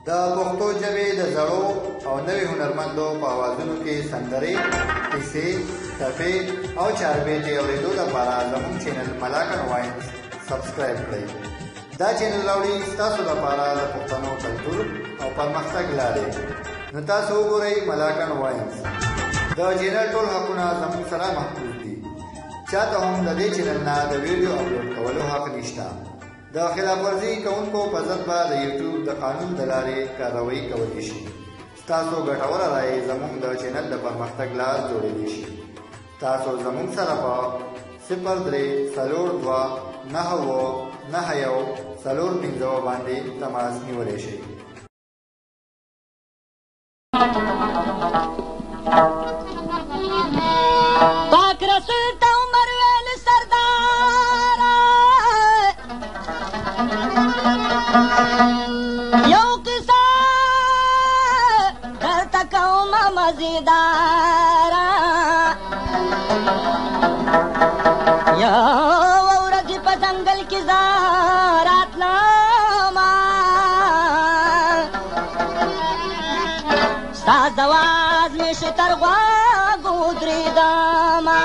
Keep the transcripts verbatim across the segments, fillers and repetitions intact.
د پښتو ژبې د زړو او نوي هنرمندو په اوازونو کې سندرې، کیسې، ټپې او چاربیتې اورېدو لپاره زموږ چینل ملاکنډ واینز سبسکرایب کړئ. دا چینل راوړي ستاسو لپاره د پښتنو کلتور او پرمختګ لارې. نو تاسو وګورئ ملاکنډ واینز. د چینل ټول حقونه زموږ سره محفوظ دي. چاته هم د دې چینل نه د ویډیو اپلوډ کولو حق نشته. د خلاف ورزي کوونکو په ضد به د یوټیوب د قانون د لارې کاروایي کولی شي. ستاسو ګټوره رایې زموږ د چینل د پرمختګ لار جوړولی شي. تاسو زموږ سره په صفر درې څلور دوه نهه اووه نهه یو څلور پنځه باندې تماس نیولی شئ. پاک رسول ته عمر ویل سرداره یو قصه درته کومه مزیداره یو ورځ په ځنګل کې زه راتلمه ستا د واز مې شو تر غوږو درېدمه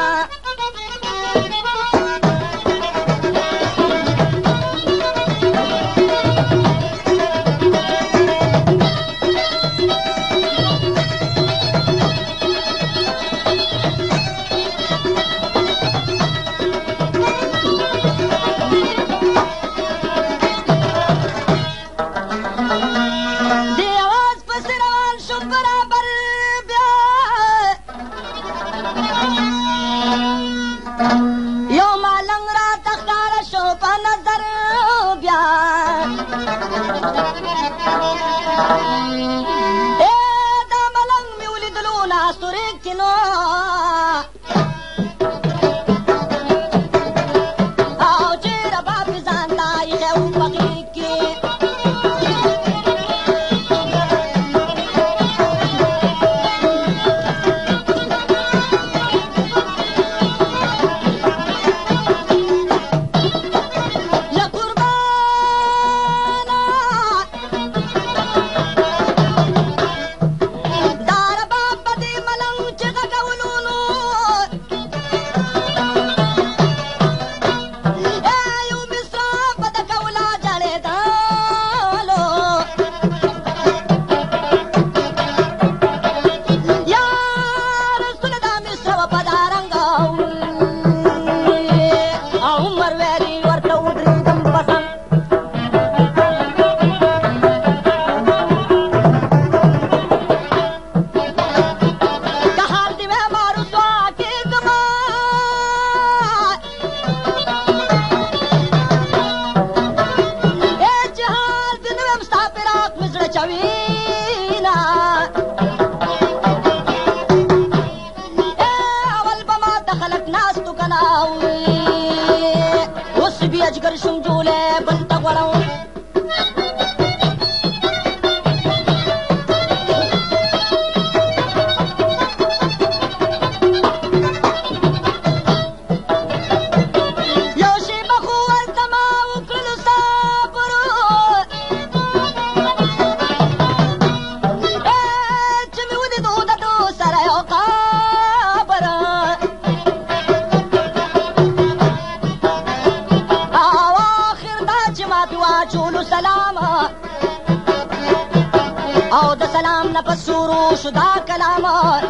او د سلام نه پس شروع شو دا کلام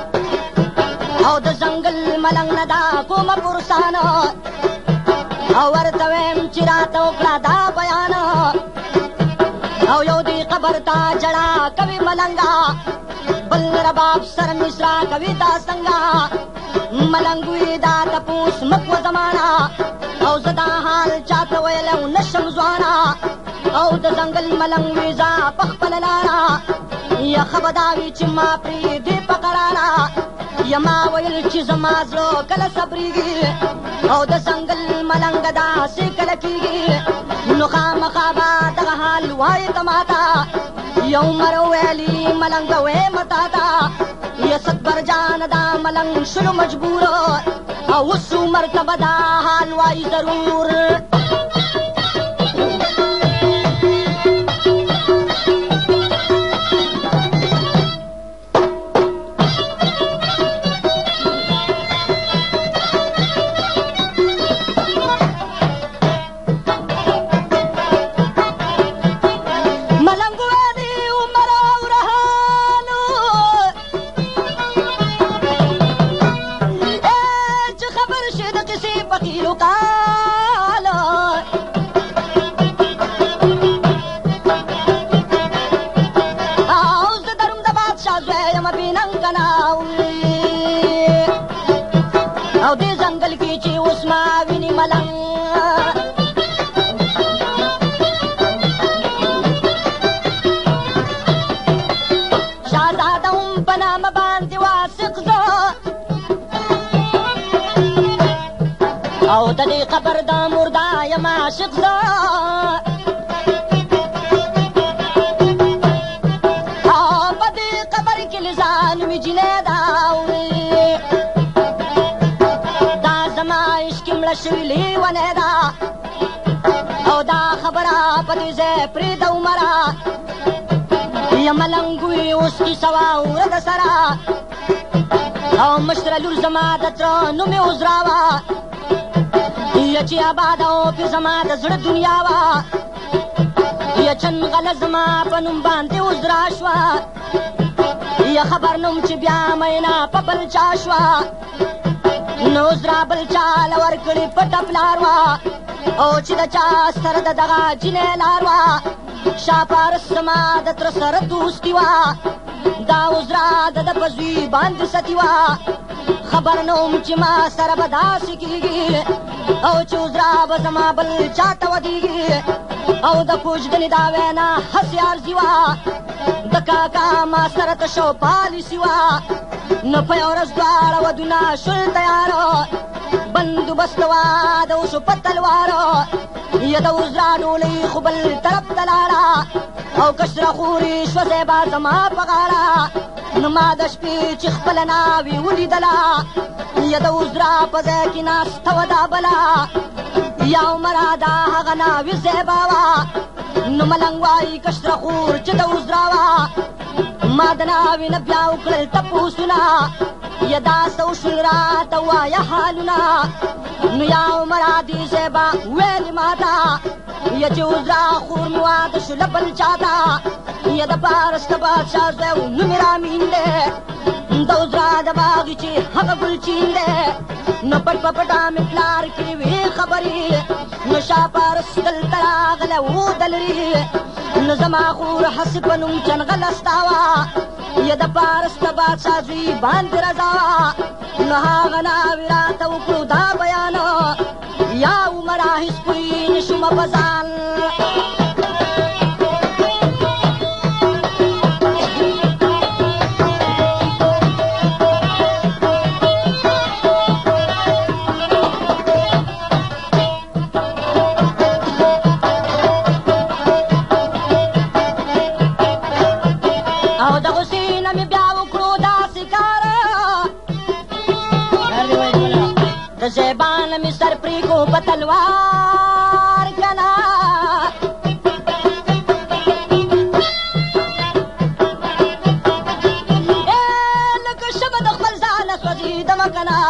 او د ځنګل ملنګ نه دا کومه پرسانه او ورته ویم چې راته وکړه دا بیان او یو دی قبر ته جړه کوي ملنګه بل رباب سر مصرا کوي دا څنګه ملنګ وي دا تپوس مکوه زمانه او زه دا حال چاته ویلی نشم ځوانه او د ځنګل ملنګ وي زه په خپله لاره یخه به دا وي چې ما پرېږدې په قراره یا ما ویل چې زما زړه کله صبرېږي او د ځنګل ملنګه داسې کله کېږي نو خامخا به دغه حال وایې ته ماته یو عمر ویلي ملنګه ویمه تا ته یا صدبر جان دا ملنګ شلو مجبور او اوس عمر ته به دا حال وایي ضرور ملنګ شهزاده هم په نامه باندې واثق زه او د دې قبر د مردا یم عاشق زه په دې قبر کې له ځان مې جینۍ ده اورې دا زما عشق مړه شوې لیونۍ ده او دا خبره په دې ځای پرېږده عمره یا ملنګ وي اوس کیسه واوره د سره او مشره لور زما د تره نوم یې عذراوه یا چې آباده او پې زما د زړه دنیا وه یا چنغله زما په نوم باندې عذرا شوه یا خبر نوم چې بیا مینا په بل چا شوه نو عذرا بل چاله ورکړې پټه پلار وه او چې د چا سره د دغه جینۍ لار وه شاپارس زما د تره سره دوستي وه دا عذرا د ده په زوی باندې ستي وه خبر نه وم چې ما سره به داسې کېږي او چې عذرا به زما بل چا ته ودېږي او د کوژدنې دا وینا هسې عرضي وه د کاکا ما سره تشو پالیسي وه نو په یو ورځ دواړه ودونه شول تیاره بندوبست واده وشو په تلواره یا د عذرا ډولۍ خو بل طرف ته لاړه او کشره خورې شوه زیبا زما په غاړه نو ما د شپې چې خپله ناوې ولیدله یا د عذرا په ځای کې ناسته وه دا بله یا عمره دا هغه ناوې زیبا وه نو ملنګ وایي کشره خور چې د عذرا وه ما د ناوې نه بیا وکړل تپوسونه یا دا څه وشول راته ووایه حالونه نو یا عمره دې زیبا ویلې ما ته یا چې عذرا خور مې واده شو له بل چا ته یا د پارس د بادشاه زوی و نوم یې رامین دی د عذرا د باغچې هغه ګلچین دی نو پټ په پټه مې پلار کړې وې خبرې نو شاپارس دلته راغلی و د لرې نو زما خور هسې په نوم چنغله ستا وه یا د پارس د بادشاه زوی باندې رضا وه نو هغه ناوې راته وکړو دا بیان یا عمره هېڅ پوی نه شومه په ځان او د غصې نه مې بیا وکړو داسې کاره د زیبا نه مې سر پرېږو په تلوار که نه لکه شبه د خپل ځانه سوځېدمه که نه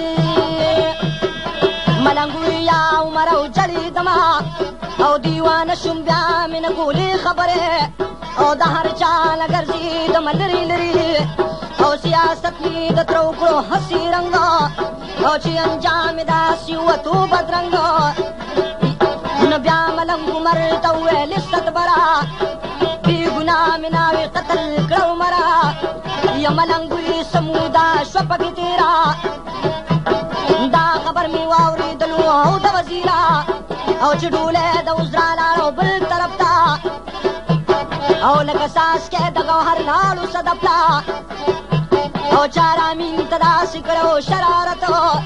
ملنګ وي یا عمره او جړېدمه او دیوانه شوم بیا مې نه کولې خبرې او د هر چا نه ګرځېدمه لرې لرې او سیاست مې د تره وکړو هسې رنګ او چې انجام یې داسې ووتو بدرنګ نو بیا ملنګ عمر ته وویلې صدبره بې ګناه مې ناوې قتل کړه عمره یا ملنګ وي سموده شوه پکې تېره دا خبر مې واورېدلو او د وزیره او چې ډولی د عذرا لاړو بل طرف ته او لکه څاڅکی د ګوهر لاړو صدف ته او چا رامین ته داسې کړو شرارت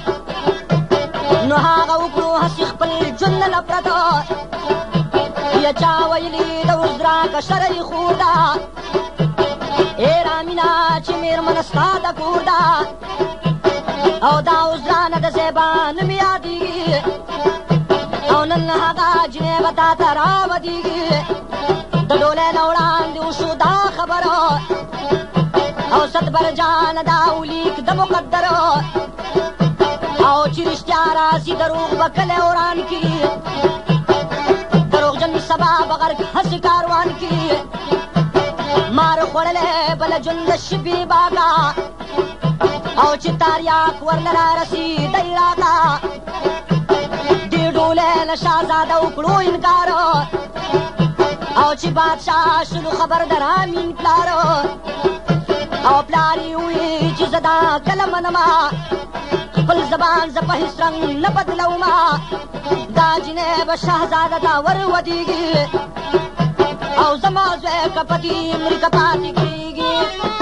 نو هغه وکړو هسې خپل ژوند نه نفرت یا چا ویلي د عذرا کشره یې خور ده ای رامینا چې مېرمنه ستا د کور ده او دا عذرا نه د زیبا نوم یادېږي او نن هغه جینۍ به تا ته راودېږي د ډولۍ نه وړاندې وشو دا خبره او صدبر جان دا ولیک د مقدر او چې رښتیا راځي دروغ به کلی وران کړي دروغجن سبا به غرق هسې کاروان کړي مار خوړلی بله ژوند د شپې باغه او چې تاریاک ورله رارسېدی راته دې ډولۍ له شهزاده وکړو انکار او چې بادشاه شلو خبر د رامین پلار او پلار یې وویل چې زه دا کله منمه خپل زبان زه په هېڅ رنګ نه بدلومه دا جینۍ به شهزاده ته ور ودیږي او زما زوی که په دې امریکا پاتې کېږي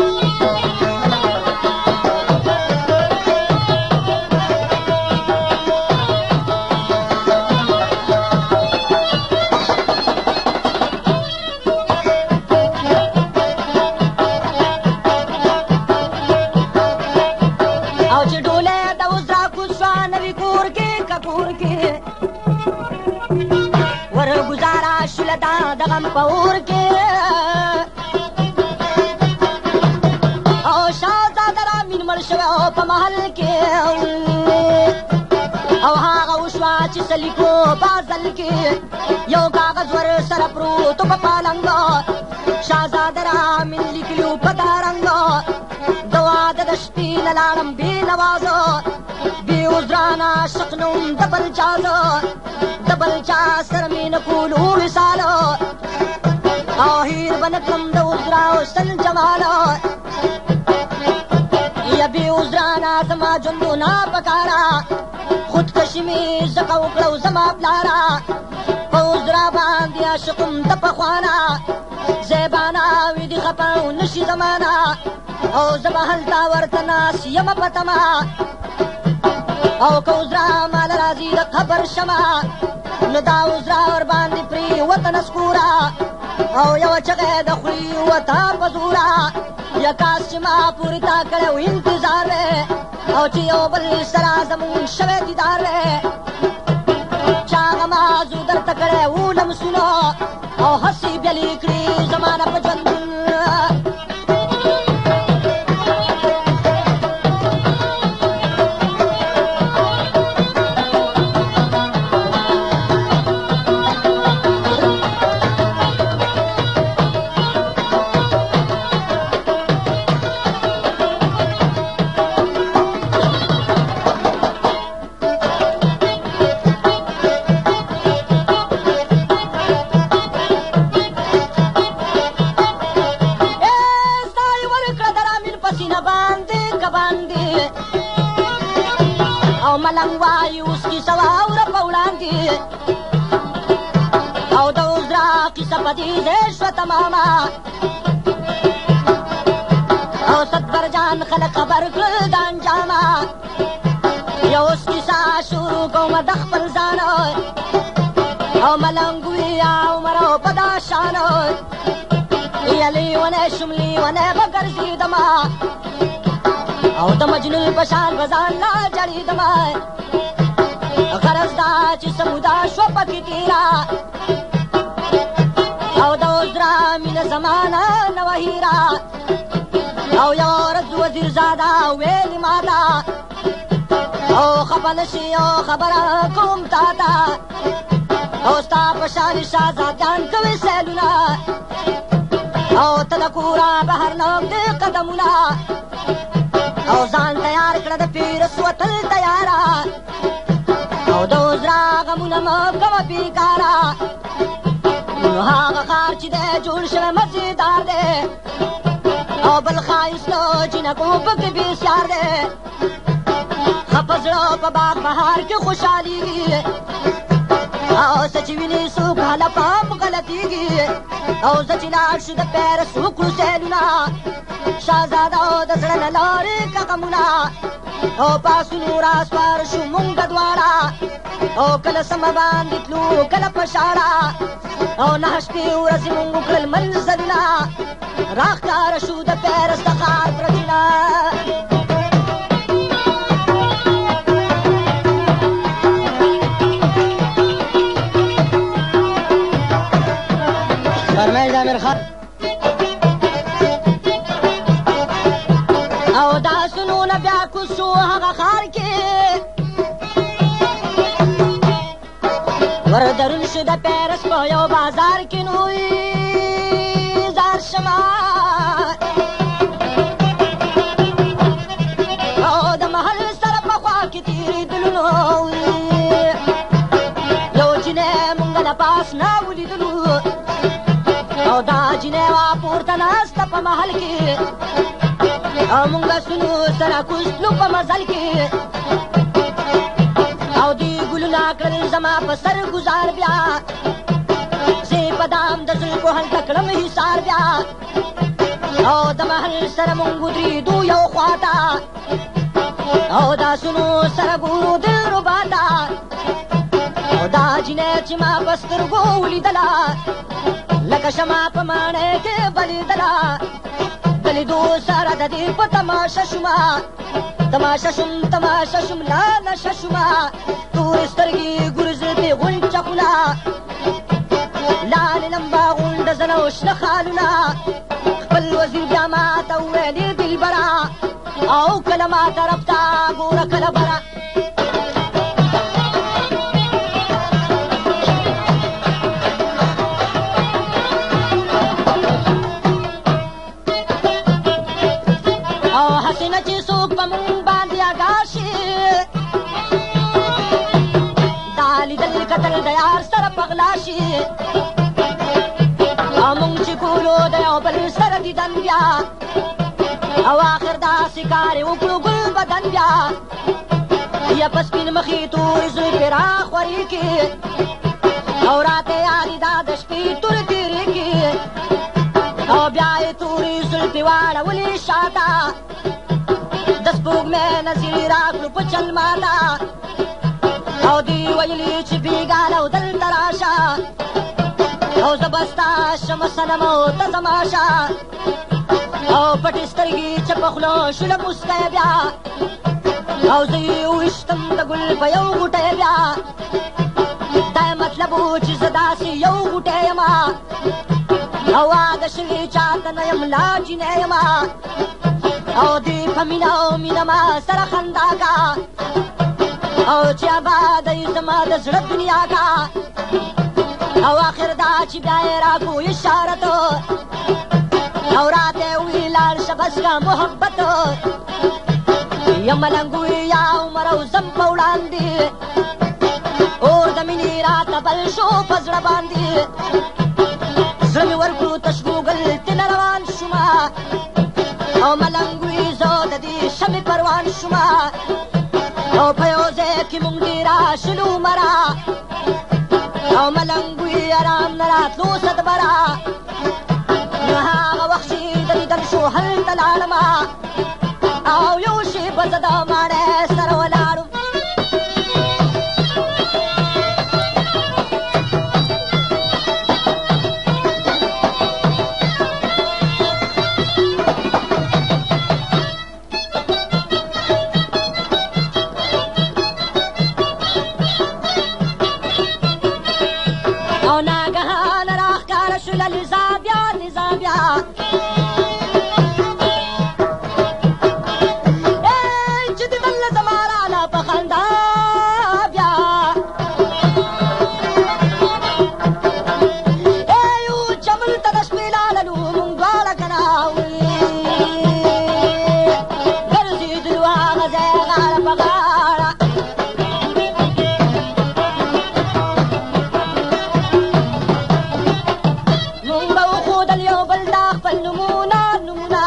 د غم په اور کې او شهزاده رامین مړ شوی او په محل کې او هغه وشوه چې څه لیکو په ازل کې یو کاغذ ور سره پروت په پالنګ شهزاده رامین لیکلي په دا رنګ د واده د شپې نه لاړم بې نوازه بې عذرانه عاشق نوم د بل چا زه د بل چا سره مې نه کولو وصاله او هیر به نه کړم د عذرا حسن جماله یا بې عذرانه زما ژوندونه پکاره خودکشي مې ځکه وکړه او زما پلاره په عذرا باندې عاشقم د پخوانه زیبانه ویدي خفه او نشي زمانه او زه به هلته ورته ناست یمه په تمه او که عذرا ماله راځي د خبر شمه نو دا عذرا ورباندې پرېوته نسکوره او یوه چغه د خولې وته په زوره یا کاس چې ما پورې تا کړی و انتظار وی او چې یو بل سره زمونږ شوی دیدار وی چې هغه مازو درته کړی و لمسونه او هسې بیلې کړي زمانه په ژوندون ملنګ وایي اوس کیسه واوره په وړاندې او د عذرا کیسه په دې ځای شوه تمامه او صدبر جان خلک خبر کړل د انجامه یو اوس کیسه شروع کومه د خپل ځان او ملنګ وي عمر او په دا شان یا لیونی شوم لیونی به ګرځېدمه او د مجنون په شان به ځان لا جړېدمه غرض دا چې څه موده شوه پکې تېره او د عذرا مینه زمانه نه وه هېره او یوه ورځ وزیرزاده ویلې ما ته او خفه نه شي او خبره کوم تا ته او ستا په شان شهزادیان کوي سیلونه او ته د کوره بهر نه اوږدې قدمونه او ځان تیار کړه د پیرس وتل تیاره او د عذرا غمونه مه کوه بېکاره نو هغه ښار چې دی جوړ شوی مزېدار دی او بل ښایسته جینکو پکې بېسیار دی ښه په زړه په باغ بهار کې خوشحالېږي او څه چې ویني څوک هله په هم غلطېږي او زه چې لاړ شو د پیرس وکړو سیلونه شهزاده او د زړه نه لارې که غمونه او پاسونو راسوار شو مونږ دواړه او کله سمه باندې تلو کله په شاړه او نهه شپې ورځې مونږ وکړل منزلونه راښکاره شو د پیرس د ښار پرتونه فرمایش امیر خان او دا سنونه بیا کوز شو هغه ښار کې ور درون شو د پیرس په یو بازار کې نو زار شمه او د محل سره په خوا کې تېرېدلو یو جینۍ مونږ له پاس نه ولیدلو او دا جینۍ وه پورته ناسته په محل کې او مونږ سونو سره کوستلو په مزل کې او دی ګلونه کړل زما په سر ګزار بیا زه په دام د زلفو هلته کړم حصار بیا او د محل سره مونږ ودرېدو یو خواته او دا سونو سره ګورو دلربا ته او دا جینۍ چې ما په سترګو ولیدله لکه شمع په ماڼۍ کې بلیدله د لیدو سره د دې په تماشه شومه تماشه شوم تماشه شوم لا نشه شومه تورې سترګې ګورې زلفې غونچه خوله لالې لمبا غونډه زنه او شنه خالونه خپل وزیر بیا ماته وویلې دلبره او کله ما طرف ته ګوره کله بره او حسینه چې څوک په مونږ باندې اګاه شي دا لیدل کتل د یار سره په غلا شي او مونږ چې کولو د یو بل سره دیدن بیا او آخر داسې کار یې وکړو ګل بدن بیا یا په سپین مخې تورې زلفې راخورې کې او راته یادې دا د شپې تورې تېرې کې او بیا یې تورې زلفې واړولې شاته د سپوږمۍ نظر راکړو په چل ماته او دوی ویلي چې بېګانه او دلته راشه او زه به ستا شمه صنم او ته زما شه او پټې سترګې چپه خوله شوله موسکی بیا او زه یې وویشتم د ګل په یو غوټی بیا دا یې مطلب و چې زه داسې یو غوټی یمه او واده شوې چاته نه یم لا جینۍ یمه او دې په مینه او مینه ما سره خندا کا او چې اباده یې زما د زړه دنیا کا او آخر دا چې بیا یې راکو اشارت او راته وی لاړ شه بس کا محبت یا ملنګ وی یا عمر او زم په وړاندې اور د مینې راته بل شو په زړه باندې زړه مې ورکړو تش ګوګل تنه روان شومه او ملنګ وی زه د دې شمې پروان شومه او په یو ځای کې مونږ ډېره شلو مره او ملنګ وی ارام نه راتلو صدبره نو هغه وخت چې د لیدل شو هلته لاړمه او یو شېبه زه د ماڼۍ سره ولاړم او ناګهانه راښکاره شوله لیزا بیا لیزا بیا چې د بل زما راله په خندا بیا یو چمن ته د شپې لاړلو مونږ دواړه که نه ګرځېدلو هغه ځای غاړه په غاړه مونږ به وښودل یو بل دا خپل نومونه نومونه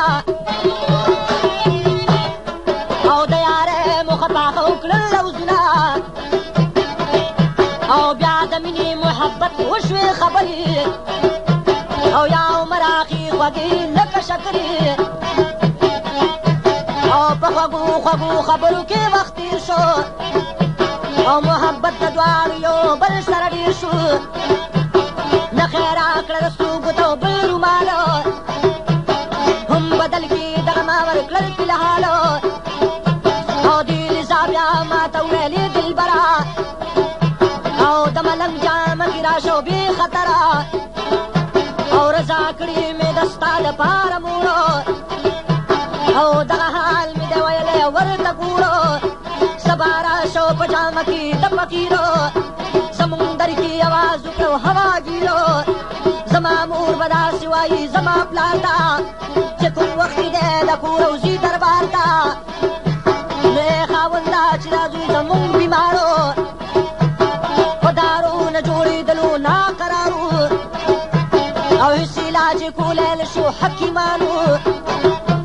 او د یارۍ موخه پاخه وکړل لوزونه او بیا د مینې محبت وشوې خبرې او یا عمر اخي خوږې لکه شکرې او په خوږو خوږو خبرو کې وخت تېر شو او محبت د دواړو یو بل سره ډېر شو نخې راکړه د سترګو ته بل رومالو هم بدل کې دغه ما ورکړل فلحالو او دې لیزا بیا ماته وویلې دلبره او د ملنګ جامه کې راشه او بې خطره او رضا کړې مې د ستا دپاره موړو او دغه حال مې دی ویلی ورته ګورو سبا راشه په جامه کې د فقیرو زمونږ در کې اواز وکړو هواګیرو زما مور به داسې وایي زما پلار ته چې کوم وخت دی د کور او ځي دربار ته نو یې خاونده چې دا زوی زمونږ بیمارو په دارو نه جوړېدلو ناقرارو او هېڅ علاج یې کولی نه شو حکیمانو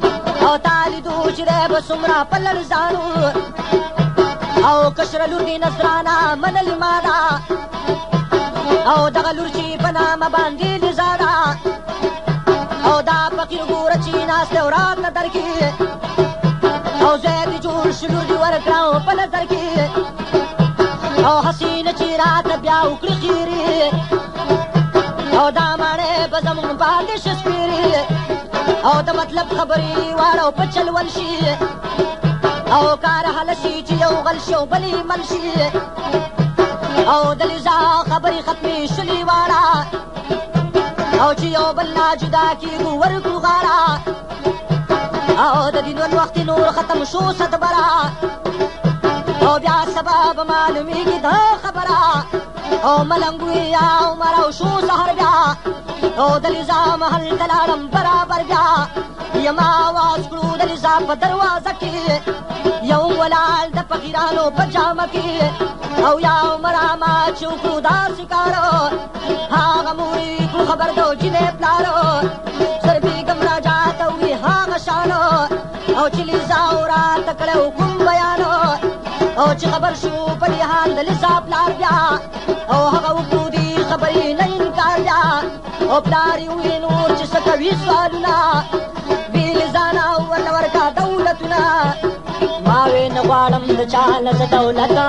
او تا لیدو چې دی به څومره په لړزانو او کشره لور دې نظرانه منلې ما ده او دغه لور چې په نامه باندې لیزا ده او دا فقیر ګوره چې ناست دی او راته درکې او زوی دې جوړ شو لور دې ورکړه په نظر کې او حسینه چې راته بیا وکړي خیرې او دا ماڼۍ به زمونږ باندې ښه سپېرې او د مطلب خبرې واړه په چلول شي او کار حل شي چې یو غل شي او بل یې مل شي او د لیزا خبرې ختمې شلې واړه او چې یو بل نه جدا کېږو ورکړو غاړه او د دې نور وخت نور ختم شو صدبره او بیا سبا به معلومېږي دا خبره او ملنګ وي یا عمر او شو سهر بیا او د لیزا محل ته لاړم برابر بیا یما آواز کړو د لیزا په دروازه کې یو ولاړ د فقیرانو په جامه کې او یا عمره ما چې وکړو داسې کارو هغه مورې کړو خبر دو جنې پلارو سر بیګم راجا ته وي هغه شانو او چې لیزا راته کړی کوم بیانو او چې خبر شو په دې حال د لیزا پلار بیا او هغه وکړو دې خبرې نه انکار بیا او پلار یې وویل نور چې څه کوي سوالونه بې لیزا نه ورله ورکه دولتونه ما وې نه غواړم د چا نه زه دولته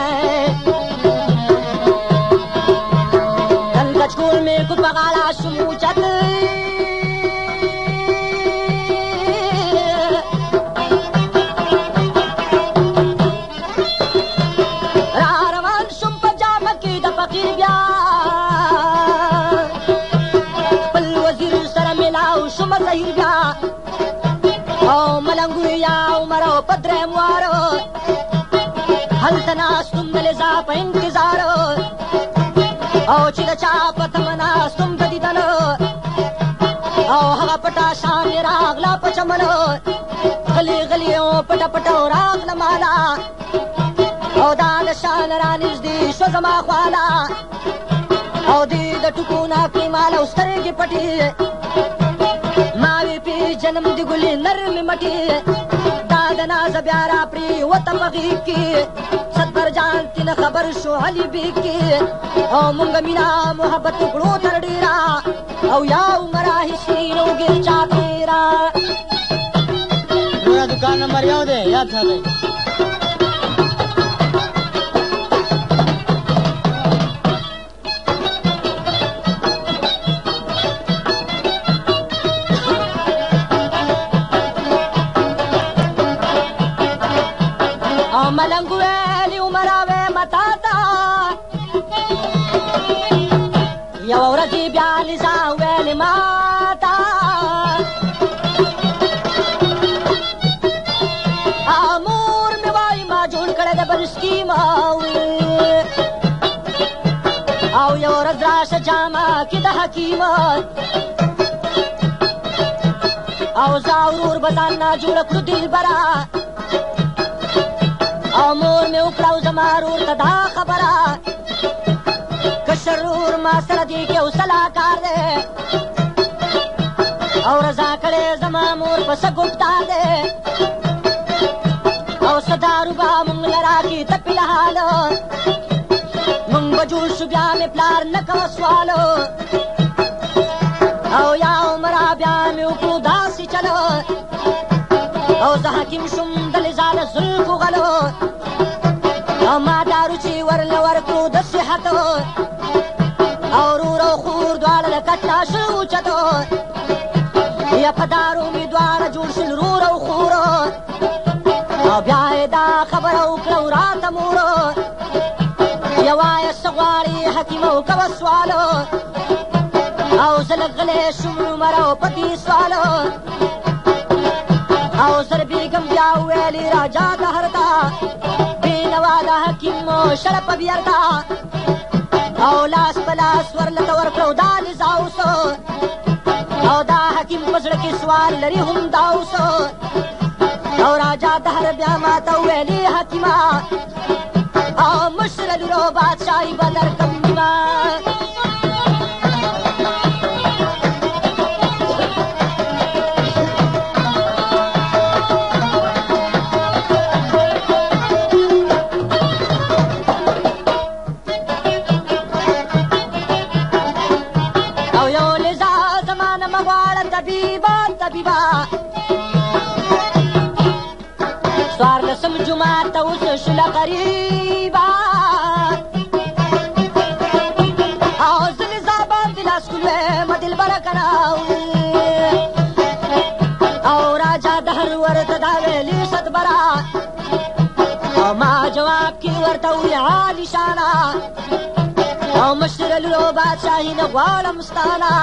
نن کچکول مې کوټ په غاړه شوم اوچت فقیر بیا خپل وزیر سره میلاو شومه ظهیر بیا او ملنګ یا عمر او په درېیم وارو هلته ناستم د لیزا په انتظار او چې د چا په تمه ناستم د دیدنو او هغه پټه شام یې راغله په چمنو غلی غلی او پټه پټه راغله مالا او دا د شان رانږدې شو زما خواله او دې د ټوکو نه کړې مال او سترګې پټې ما وې پېژنم د ګلې نرمې مټې دا د نازه بیا را پرېوته په غېږ کې صدبر جان تېنه خبر شو علي بیګ کې او مونږ مینه محبت وکړو تر ډېره او یا عمره هېڅ نه وګېر چا تېره نوره دکان نمبر یو دی یاد ساتئ ملنګ ویلي عمره وې متا ته یوه ورځ بیا لیزا ویلې ما ته مور مې وایي ما جوړ کړی د بل سکیم او یوه ورځ راشه جامه کې د حکیم او زه ورور به ځان نه جوړه کړو دلبره او مور مې وکړه او زما رور ته دا خبره کشر رور ما سره دی کې حوصله کار دی او رضا کړی زما مور په څه ګفتار دی او څه دارو به مونږ له راکړي ته فلحال مونږ به جوړ شو بیا مې پلار نه کوه سوالو او یا عمره بیا مې وکړو داسې چلو او زه حکیم شوم د لیزا د زلفو غلو او ما دارو چې ورله ورکړو د صحتو او رور او خور دواړه له کټه شو اوچتو یا په دارو مې دواړه جوړ شول رور او خورو او بیا یې دا خبره وکړه او راته مورو یا وایه څه غواړې حکیمه وکوه سوالو او زه لږ غلی شوم عمر او په دې سوالو او سر بیگم بیا ویلی راجا دهرتا بینوا دا حکیم شرپ بیرتا او لاس پلاس ورلتا ورکلو دا لیزاوسو او دا حکیم پزړه کې سوال لري هم داوسو او راجا دهر بیا ماته ویلی حکیما او مشر لورو بادشاهي به درکم نیما طبیبا څوارلسم جومات ته اوس شله قریبه او ځلې زابان د لاس ګل ویمه دلبره که نه او راجا دهر ورته دا ویلي صدبره او ما جواب کې ورته وویې عالي شانه او مشر لورو بادشاهي نه غواړم ستانه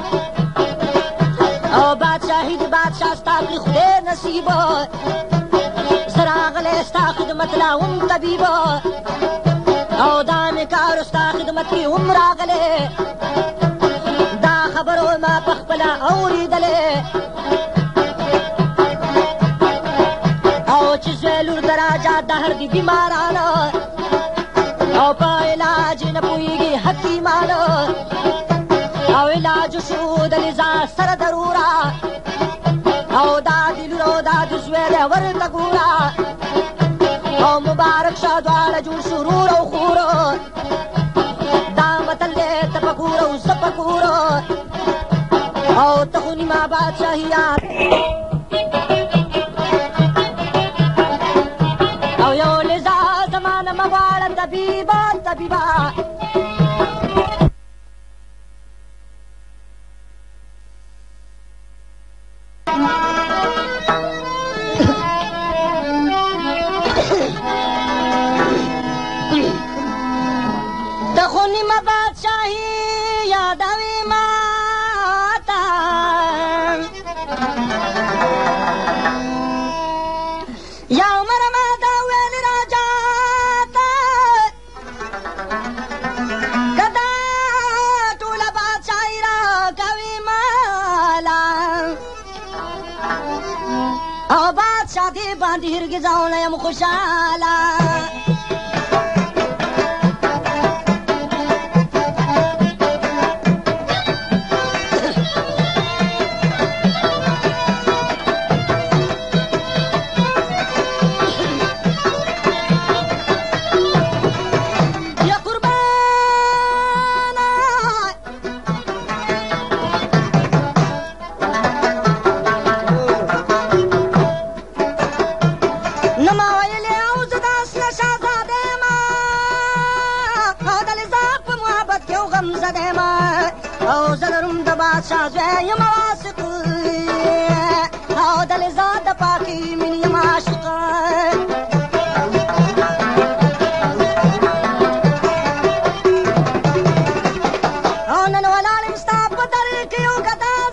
او بادشاهي د بادشاه ستا کړي خدای نصیب زه راغلی ستا خدمت لا هم طبیب او دا مې کار ستا خدمت کې هم راغلی دا خبرو ما پخپله اورېدلې او چې زوی لور د راجا دهر دي بیمارانه او په علاج نه پوهېږي حکیمان او علاج شو د لذا سره ضروره او دا د لور او دا د زوی دی ورته ګوره او مبارک شه دواړه جوړ شو رور او خور دا متل دی ته په کور او زه په کور او ته خو نیمه بادشاهیان او یو لذا زمانه مه غواړه طبیبه طبیبه ته خو نیمه بادشاهي یادوې ماته یا عمره ما دا ویلې راجا ته که دا ټوله بادشاهي راکوې ماله او بادشاه دې باندې هرګز نه یم خوشحاله او زه لرم د بادشاه زوی یم واثق او د لذا د پاکې مینې یم عاشق او نن ولاړ یم ستا په در کې یو ګداز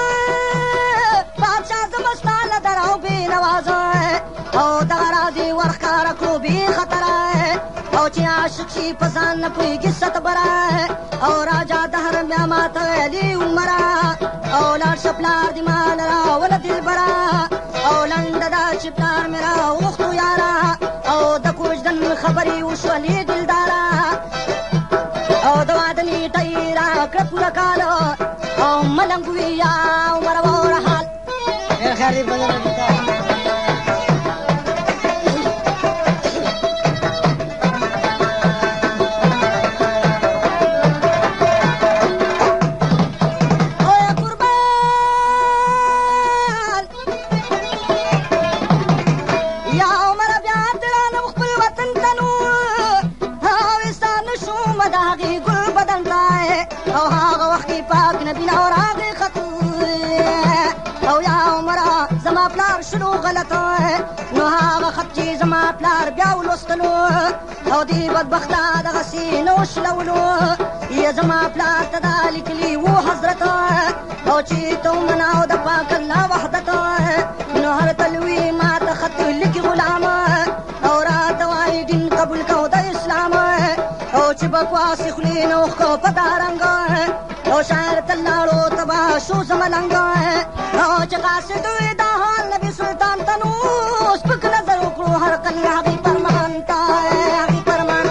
بادشاه زما ستا له در او بې نوازه او دغه راز یې ورښکاره کړو بې خطره او چې عاشق شي په ځان نه پوهېږي ستبره او راجا دهر بیا ماته ویلي عمره او لاړ شه پلار دې ما نه راوله دلبره او لنډه ده چې پلار مې راوغوښتو یاره او د کوژدن خبرې وشولې دلداره او د واده نیټه یې راکړه پوره کاله او ملنګ وي یا عمره وره حال خیر دې بدله شنو غلطه نو هغه خط چې زما پلار بیا ولوستلو او دې بدبخته دغسې نه وشلولو یې زما پلار ته دا لیکلي وو حضرت او چې ته ومنه او د پاک الله وحدت نو هر تلوي ما ته خط لیکي غلام او راته وایي دین قبول کو د اسلام او چې بکواس خولې نه اوښکو په دا رنګ او شاعر ته لاړو تبا شو زملنګ او چې قاصد وي دا حال نبي سلطان ته نو سپک نظر وکړو هر کله هغې فرمان ته هغې فرمان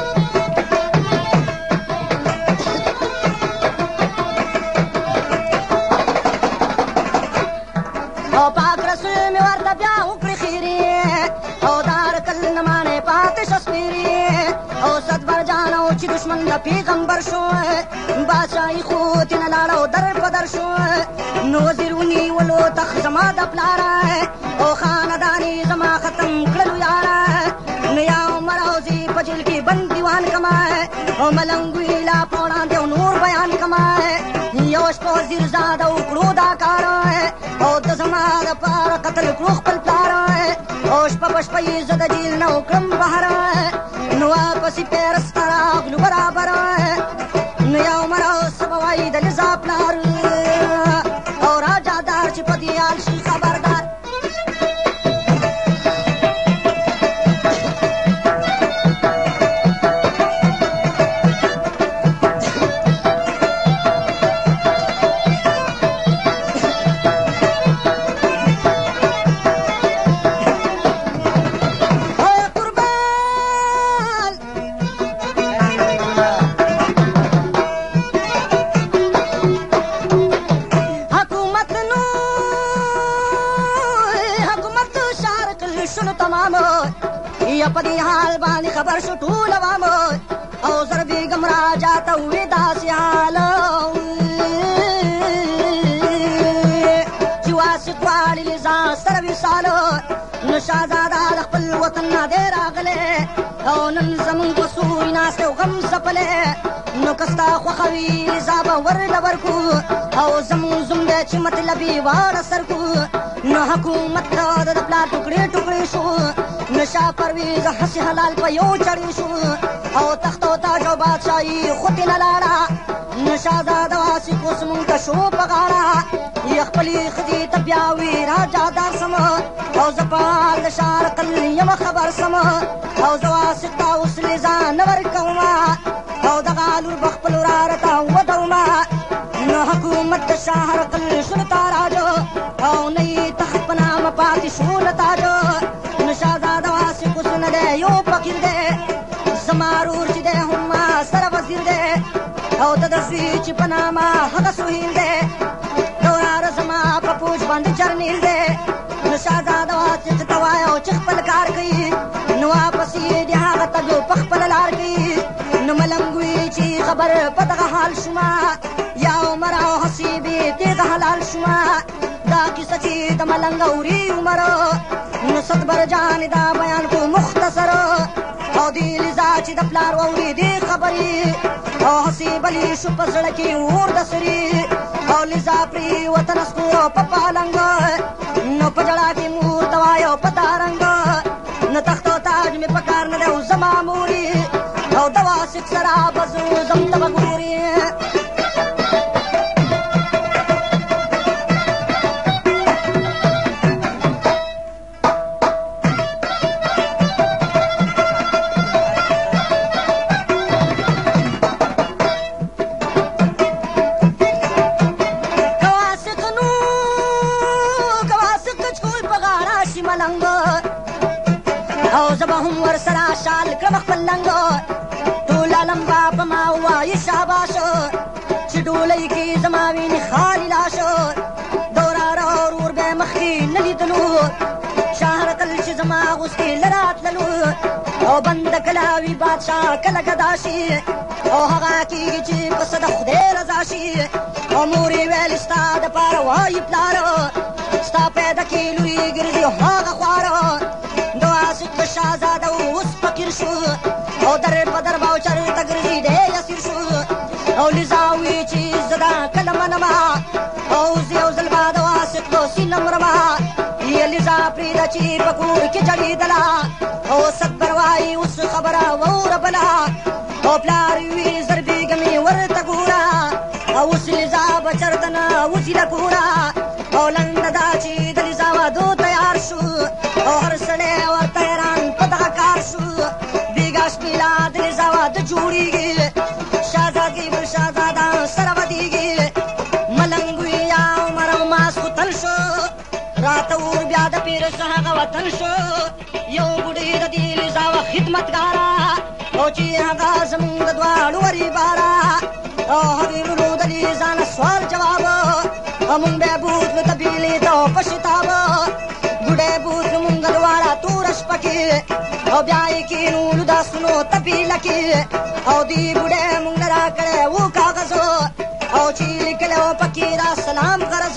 او پاک رسول مې ورته بیا وکړې خیرې او دا هر کل نه مانې پاتې شه سپېرې او صدبر جان او چې دشمن د پیغمبر شو بادشاهي خو تېنه لاړه او در په در شو نو وزیر ونیولو تخ زما د پلاره او خاندانې زما ختم کړلو یاره نو یا عمر او زی په جیل کې بند دیوان کما او ملنګ ویلا په وړاندې او نور بیان کما یو شپه وزیر زاده وکړو دا کار او د زما دپاره قتل کړو خپل پلار او شپه په شپه یې زه د جیل نه وکړم بهر نو واپسې پیرس ته راغلو برابر نو یا عمر او څه به وایي د لذا پلار او راجا دار چې په دې حال شي خبردار په دې حال باندې خبر شو ټول عوام او زر بیګم راجا ته ووې داسې حال چې واسط غواړي له ځان سره وصال نو شهزاده د خپل وطن نه دی راغلی او نن زمونږ په سوري ناست او غم ځپلی نو که ستا خوښه وي لذا به ورله ورکو او زمونږ زوم دی چې مطلب یې واړه سر کو نو حکومت ته د پلار ټوکړې ټوکړې شو نو شاه پرویز هسې حلال په یو چړې شو او تخت او تاج او بادشاهي خو ترې نه لاړه نو شهزاده واسق اوس مونږ ته شو په غاړه یې خپلې ښځې ته بیا وي راجا دار سم او زه په حال د شارقل یم خبر سم او زه واسق ته اوس لذا نه ورکومه او دغه لور به خپل وراره ته ودومه نو حکومت د شارقل شو تاراجو او نه یې تخت په نامه پاتې شو له تاجو نو شهزاده واسق اوس نه دی یو فقیر دی زما رور چې دی هم سره وزیر دی او د ده زوی چې په نامه هغه سهیل دی د وراره زما په پوج باندې جرنیل دی نو شهزاده واسق ته وایه چې خپل کار کوي نو واپس یې د هغه تګ په خپله لار کوي نو ملنګ وي چې خبر په دغه حال شومه یا عمر او حسیبې تېغه حلال شومه دا کیسه چې د ملنګ اوري عمر نو صدبر جان دا بیان کو مختصر او دې لذا چې د پلار واوري دې خبرې او حسیب علي شو په زړه کې اور د سري او لذا پرې وطن سکور په پالنګ نو په جړه کې مور دوایو په تارنګ نو تخت او تاج مې په کار نه دی او زما موري او د واسق سره بزو زم ته به ګوري او زه به هم ورسره شال کړم خپل لنګ ټول عالم به په ما ووایي شاباش چې ډولۍ کې زما وینې خالي لاش د وراره ورور به یې مخکې نه لیدلو شهرتل چې زما غوستې له راتللو او بنده کله وي بادشاه کله ګدا شي او هغه کېږي چې پسه د خدای رضا شي او مور یې ویل ستا دپاره وایي پلار ستا پیدا کې لوی ګرځي هغه خواره د واسق شهزاده اوس فقیر شو او در په در به چرته ګرځي دی اسیر شو او لذا وي چې زه دا کله منمه او زه یو ځل به د واسق دوستي نه مرمه یې لذا پرېږده چې په کور کې جړېدله او صدبر وایي اوس خبره واوره بله او پلار وي زر بیګمې ورته ګوره او اوس لذا به چرته نه وځي له کوره او لنډه دا چې د لذا وادو تیار شو او هر سړی ورته حیران په دغه کار شو بیګا شپېله د لذا واده جوړېږي شهزادګي بل شهزاده سره ودېږي ملنګ وي یا عمر او ماسخوتن شو راته ور بیا د پیر هغه وطن شو یو بوډۍ د دې لذا وه خدمتګاره او چې هغه زمونږ د دواړو وریباره او هغې ورو د لذا نه سوال جواب مونږ به بوتلو ته بیلې ته په شتاب بوډۍ بوتلو مونږ دواړه توره شپه کې او او بیا یې کینولو داسونو تپیله کې او دې بوډۍ مونږ نه راکړی و کاغذ او چې لیکلی و پکې را سلام غرض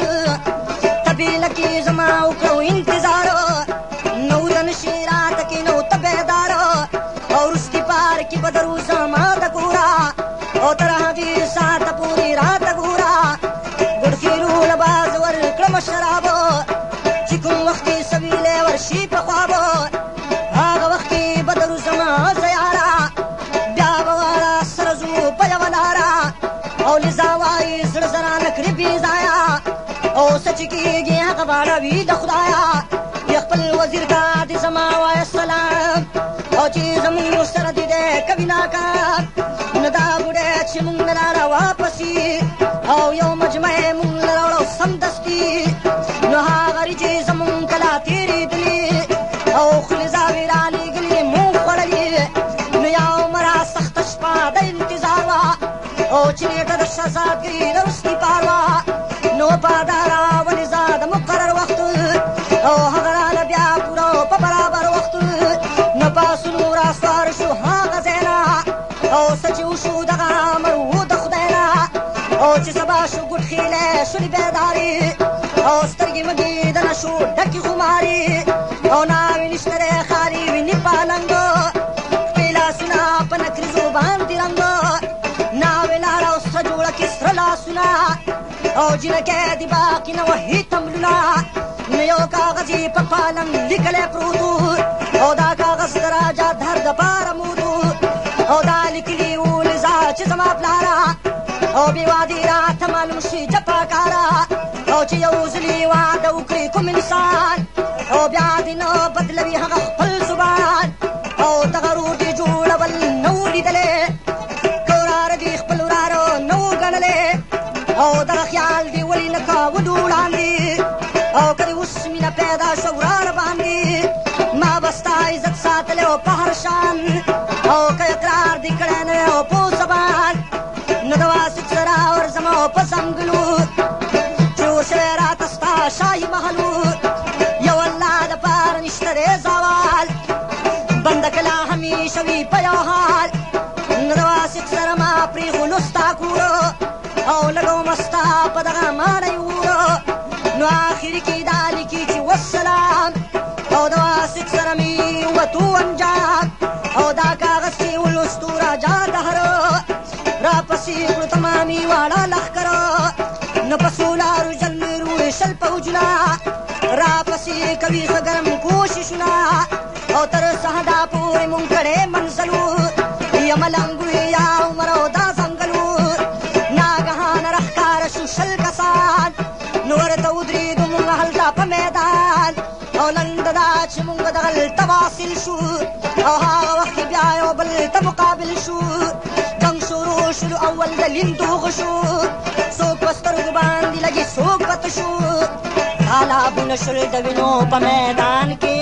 تپیله کې زما وکړو انتظار نو د نشي راته کینو ته بیدار او وروستي پار کې به دروزه ما ته ګوره او تر هغې ساعته پورې راته ګوره ګډخېلو له باز ورکړم شرابو چې کوم وخت یې سویلی ورشي په خوابو هغه وخت کې به دروزه ما زه یاره بیا به واړه سره ځو په یوه لاره او لذا وایي زړه زره نه کړي بې ځایه او څه چې کېږي هغه واړه وي د خدایه د خپل وزیر ته دې زما وایه سلام او چې زمونږ سره دې دی کوي ناکام نه دا بوډۍ چې مونږ نه را راواپسي او یو مجمع یې مونږ له راوړو سمدستي نو هغه ریجې زمونږ کله تېرېدلي او خولې زاوې را لېږلي مونږ خوړلي نو یا عمره سخته شپه د انتظار وه او چې نېټه د شهزادګۍ د وروستي پار وه نو پاداره ولې زه د مقرر وخت او هغه راله بیا پوره په برابر وخت نه پاسونو راسوار شو هغه ځای نه او څه چې وشو دغه امر و د خدای نه او چې سبا شو ګوټ خیلی شولې بیدارې او سترګې مږې د نشو ډکې خمارې او ناوې نشته دی خالي وینې پالنګ خپې لاسونه په نکریزو باندې رنګ ناوې لاره او سره جوړه کې سره لاسونه او جنکۍ د باقي نه وهي تملونه نه یو کاغذ یې په پالنګ لیکلی پروت او دا کاغذ د راجا در دپاره مودو او دا لیکلي وو لذا چې زما پلاره او بې وادي راته معلوم شي جفاکاره او چې یو ځلي واده وکړي کوم انسان او بیا دې نه بدلوي هغه خپل زبان او دغه روډ یې جوړول نه و لیدلی که وراره دې خپل وراره نه و ګڼلی او دغه خیال دې ولې نه کاوه د وړاندې او که دې اوس مینه پیدا شوه وراره باندې ما به ستا عزت ساتلی او په هر شان او که اقرار دې کړی نه وی او په زبان نو د واسط سره ورځم او په ځنګلو جوړ شوی راته ستا شاهي محل یو الله دپاره نشته دی زوال بنده کله همیشه وي په یو حال نو د واسط سره ما پرېښولو ستا کورو او لګومه ستا په دغه ماڼۍ وورو نو آخري کې دا لیکي چې وسلام او د واسط سره مې وتو انجام او دا کاغذ چې ولوستو راجا دهرو راپسې کړو تمامي واړه لښکره نو په سولارو جل مې رویشل پوجونه راپسې کوي ښه ګرم کوششونه او تر سهدا پورې مونږ کړی منزل و یا ملنګ وي یا عمر او دا ځنګل و ناګهانه راښکاره شو شل کسان نو ورته ودرېدو مونږ هلته په میدان او نن د دا چې مونږ دغلته واصل شو او هغه وخت بیا یو بل ته مقابل شو جنګ شروع شلو اول د لیندو غشو څوک په سترګو باندې لګي څوک په تشو تالابونه شول د وینو په میدان کې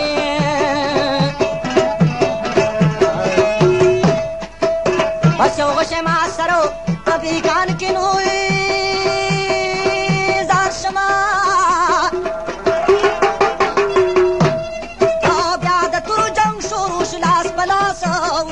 بس یو غشی ما سره په پیکان کې نو زار شما او بیا د تور جنګ شروع شو لاس په لاس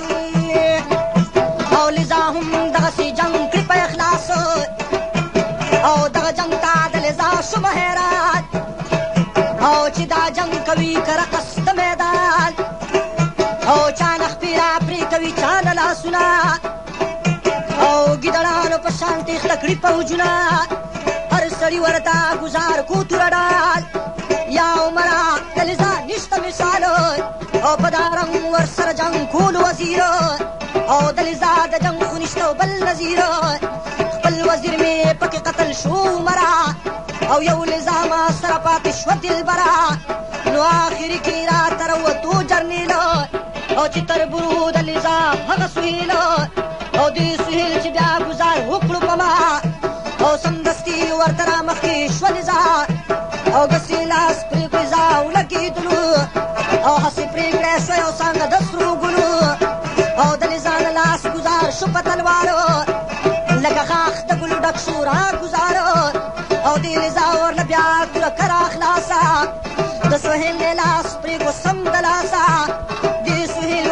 او لذا هم دغسې جنګ کړي په اخلاص او دغه جنګ ته د لذا شوم حیران او چې دا جنګ کوي که رقص د میدان او چا نه خپې را پرې کوي چا نه لاسونه او ګیدړانو په شان تېښته کړي پوجونه هر سړي ورته ګزار کو توره ډال یا عمره د لذا نشته مثال او په دا رنګ ورسره جنګ کولو وزیر او د لذا د جنګ خو نشته بل نظیر خپل وزیر مې پکې قتل شو عمره او یو لذا ما سره پاتې شوه دلبره نو آخري کې راته راوتو جرنیل او چې تر برو د لذا هغه سهیل او دې سهیل چې بیا ګزار وکړو په ما او سمدستي ورته را مخکې شوه لذا او دسې لاس پرې کړې زا ولګېدلو او هسې پرېکړی شوی او څانګه د سرو ګلو او د لذا نه لاس ګزار شو په تلوارو لکه خاخ د ګلو ډک شو را ګزارو او دې لذا ورله بیا توره کرا خلاصه د سهیل لاس پرېږو سم د لاسه دې سهیل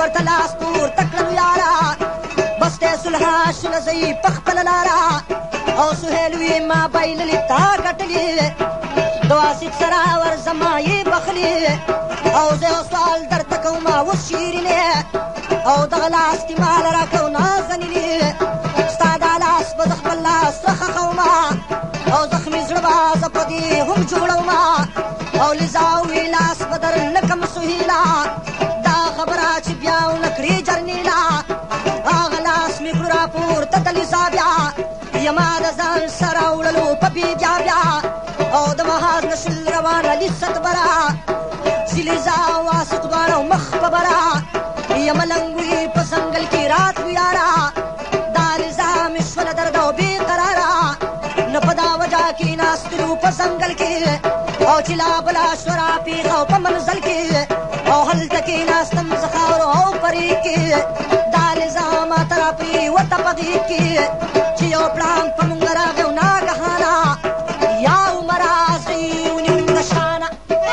ورځئ په خپله لاره او سهیل وي ما بایللې تا ګټلې د واسط سره ورځمه یې بخلې او زه یو سوال درته کوم اوس شیرینې او دغه لاس دې ماله راکړو نازنینې ستا دا لاس به زه خپل لاس څخه خومه او زخمي زړه به زه په دې هم جوړومه او لذا وي لاس به در نه کم سهیله دا خبره چې بیا ونه کړې جرنیله هغه لاس مې کړو راپورته د لیزا بیا یما د ځان سره وړلو په بې بیا بیا او د محاذ نه شل روانه لیست بره چې لیزا واسط دواړه مخ په بره یم لنګ وي په ځنګل کې رات وي یاره دا لیزا مې شوله درد او بې قراره نه په دا وجه کې ناستلو په ځنګل کې او چې لا بله شوره پیښه او په منزل کې او هلته کې ناستم زه خاورو او پرې کې دا لیزا ماته راپرېوته په غېږ کې چې یو پړانګ په مونږ راغی او ناګهانه یا عمره زه یې ونیوم د شانه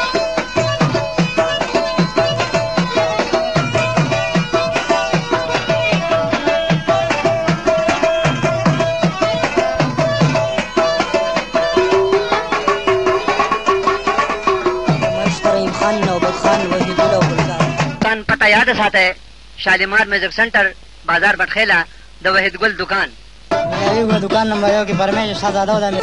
पता याद साथ है शालीमार म्यूजिक सेंटर बाजार बटखेला द वहीद गुल दुकान दुकान नंबर एक की परमेश शहजादा दा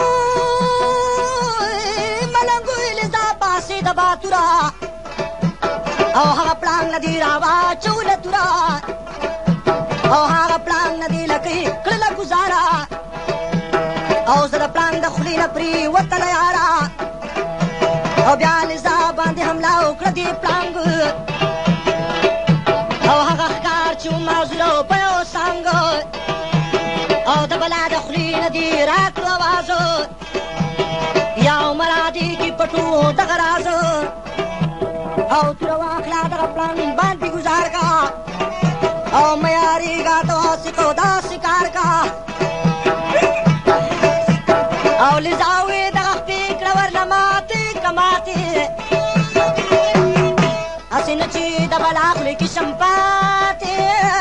ملنګویل دا پاسې د باتورا او هغه پړانګ ندی راواچوله توره او هغه پړانګ ندی لکۍ کړله ګزاره او زه د پړانګ د خولې نه پرېوتله یاره او بیا لیزا باندې حمله وکړه دې پړانګ او هغه ښکار چې و معذوره په یو څانګ او د بلا د خولې نه دې راکړو اواز یا عمره دې کې پټو دغه راز او توره واخله دغه پړانګ باندې ګزار کا او میارېږه داسې کو داسې کار کا او لیزا وې دغه خپې کړه ورله ماتې که ماتې هسې نه چې د بلا خولې کې شم پاتې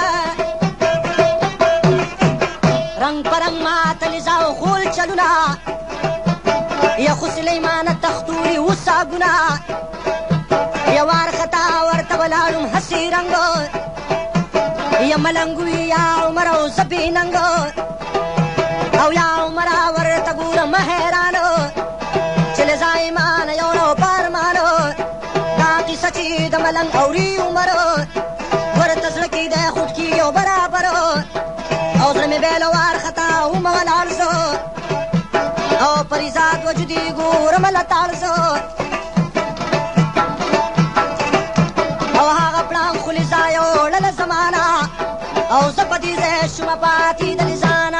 رنګ په رنګ ماته لیزا او غول چلونه یا خو سلیمانه تختوري وساګونه یا وارخطا ورته ولاړم هسې رنګ یا ملنګ وي یا عمر او زه بې ننګ او یا عمره ورته ګورم حیران چې لیزا ایمان یو نو پارمان دا قصه چې د ملنګ اوري عمر ورته زړه کې دی خوټ کې یو برابر او زړه مې بیل وارخطا ومه ولاړ زه او پریزاد وجودي ګورم لتاړ زه او هغه پړانګ خو لیزا یې وړله زمانه او زه په دې ځای شومه پاتې د لیزانه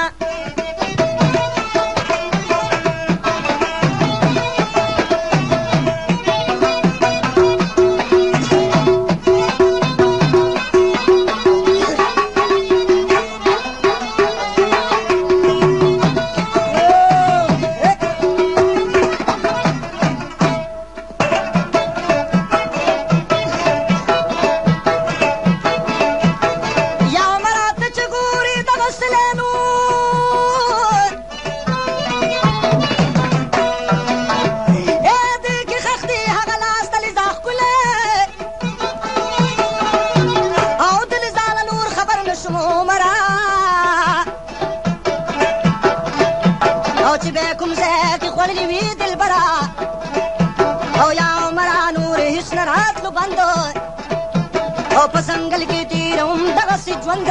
او په ځنګل کې تېروم دغسې ژوند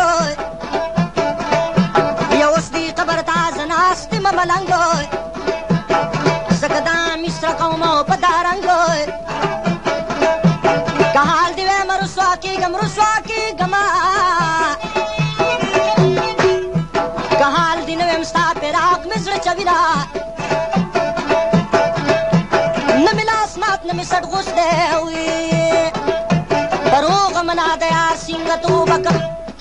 یو اوس دې قبر ته زه ناست یم ملنګ ځکه دا مصره کوم په دا رنګ که حال دې ویم رسوا کېږم رسوا کېږم که حال دې نه ویم ستا فراق مې زړه چوینه نه مې لاس مات نه مې سټ غوستی دروغ منا د یار سینګه توبه که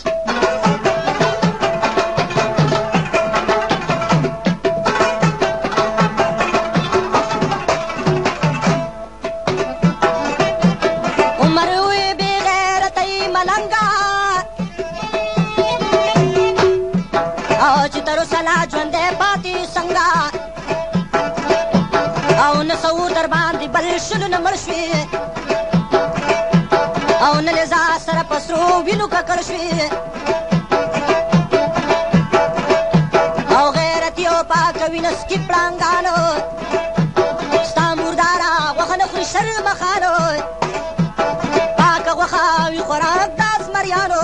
عمر وی بې غیرته یې ملنګه شلو نه مړ شوې او نه لې ځا سره په سرو وینو ککړ شوې او غیرتي او پاکه وینه سکي پړانګانو ستا مرداره غوښه نه خوري شرمخانو پاکه غوښه وي خوراک د زمریانو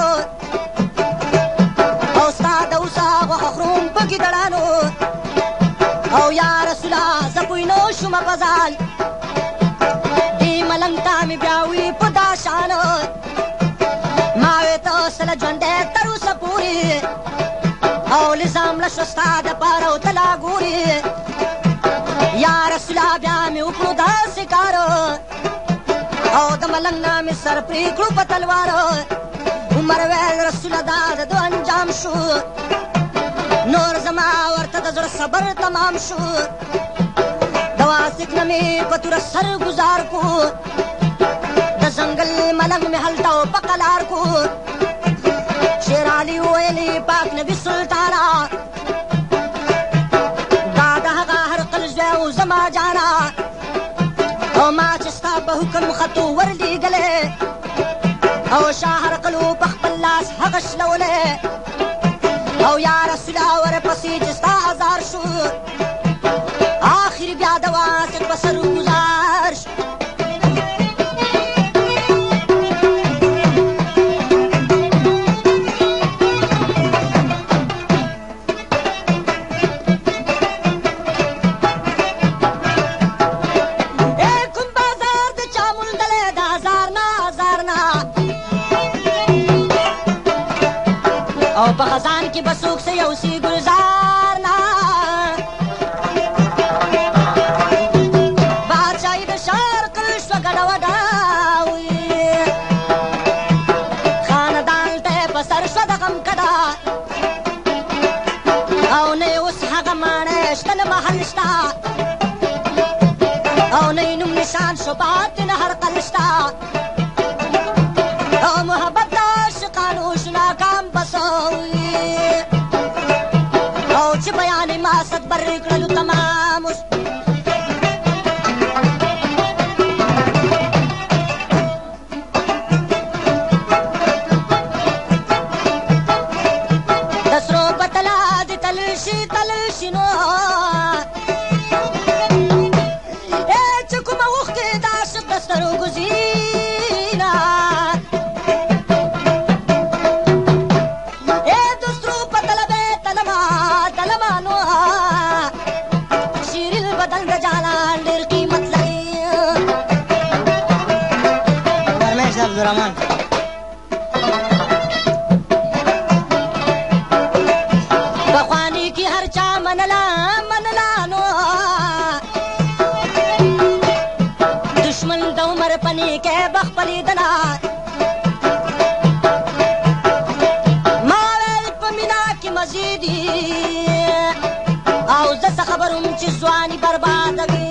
او ستا د اوسه غوښه خروم په ګیدړانو او یا رسوله زه پوی نه شومه په ځان دې ملنګ ته مې بیا وي په دا شان ما وې ته سله ژوندی تر اوسه پورې او لزام له شوه ستا دپاره او ته لا ګورې یا رسوله بیا مې وکړو داسې کار او د ملنګ نه مې سر پرې کړو په تلوار عمر ویل رسوله دا د ده انجام شو نور زما ورته د زړه صبر تمام شو د واسک نه مې په توره سر ګزار کو د ځنګل ملنګ مې هلته او په قلار کو شیر علي ویلي پاک نبي سلطانا دا د هغه هرقل زوی و زما جانا او ما چې ستا په حکم خطو ورلېږلی او شاه هرقلو په خپل لاس هغه شلولی او یا رسوله ورپسې چې ستا هزار شو آخر بیا د واسک په سر ګزار شو او په خزان کې به څوک څه یو سي ګلزار نه بادشاهي د شرقل شوه ګډه وډه خاندان ته یې په سر شوه د غم کډه او نه یې اوس هغه ماڼۍ شته نه محل شته او نه یې نوم نشان شو پاتې نه هرقل شته او محبت د عاشقانو شو ناکام بسوي او چې بیان ما صد بر کړلو تمام د سرو په تله د تلشي تلشي نو ای چې کومه اوښکې د عاشق د سترګو زینه عبدالرحمن پخواني کې هر چا منلا منلا نو دشمن د عمر پنې کې بخپلېدله ما ویل په مینا کې مزیدي او زه څه خبر وم چې ځواني بربادوي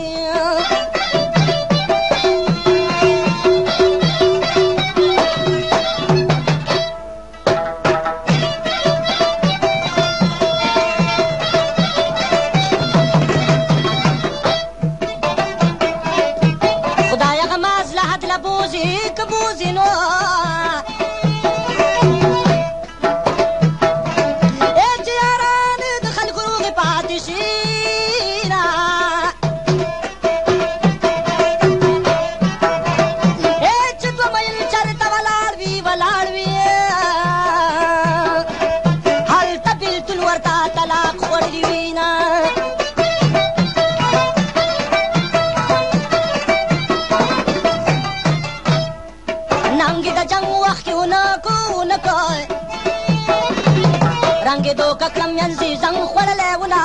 رنګېدو ککړم ینځي زنګ خوړلی وونه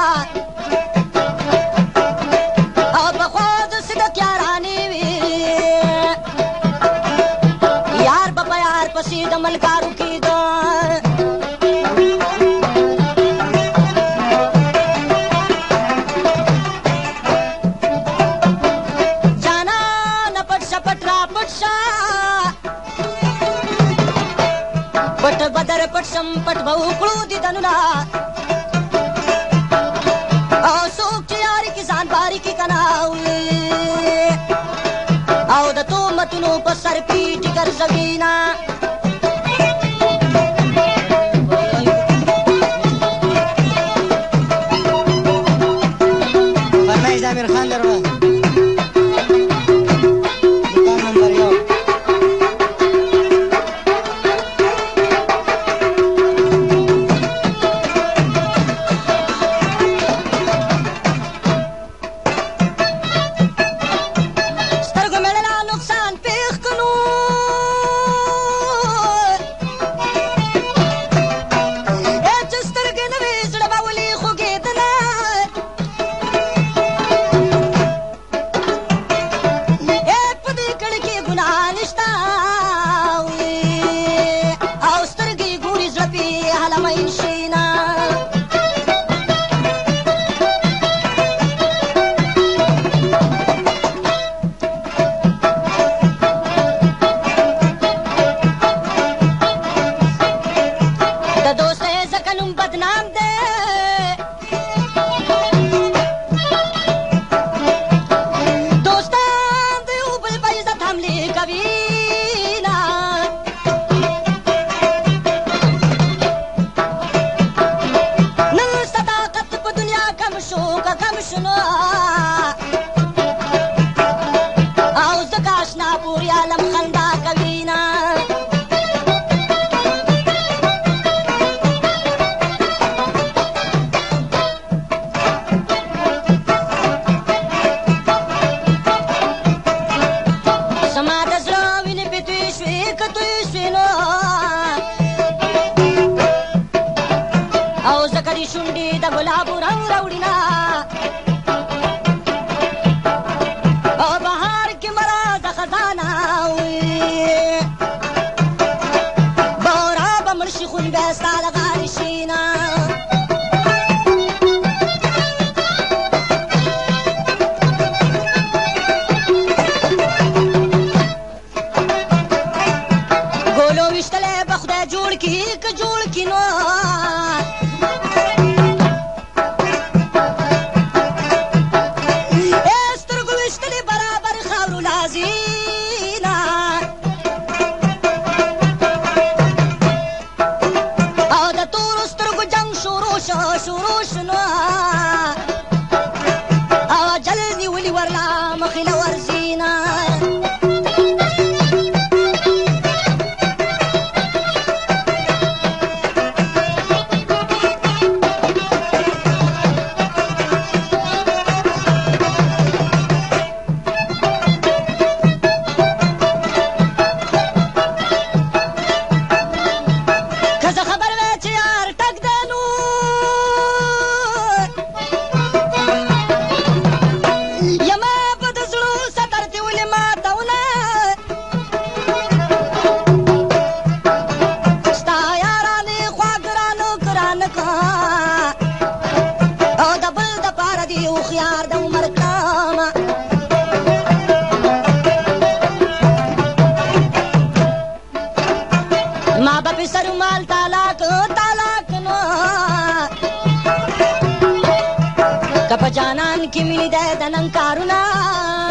او پخوا داسې د کیارانې وي یار به په یار پسې د ملکارو کېده جانانه پټ شه پټ را پټ شه پټ بدر پټ شم پټ به وکړو دیدنونه او څوک چې یاري کې ځان باري کې که نه صفتونو په سر پیټي ګرځوینا فرمایش د امیر خان دربار دکان نمبر یو کپ جانان کی مینی ده د نن کارونه